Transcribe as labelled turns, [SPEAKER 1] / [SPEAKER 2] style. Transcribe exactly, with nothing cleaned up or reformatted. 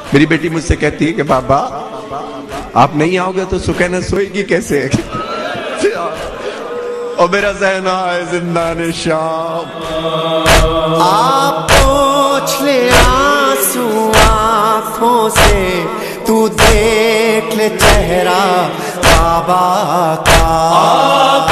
[SPEAKER 1] मेरी बेटी मुझसे कहती है कि बाबा आप नहीं आओगे तो सुकैना सोएगी कैसे? और मेरा ज़हन है जिंदा निशाम।
[SPEAKER 2] आप पोंछ ले आंसू आंखों से, तू देख ले चेहरा बाबा का।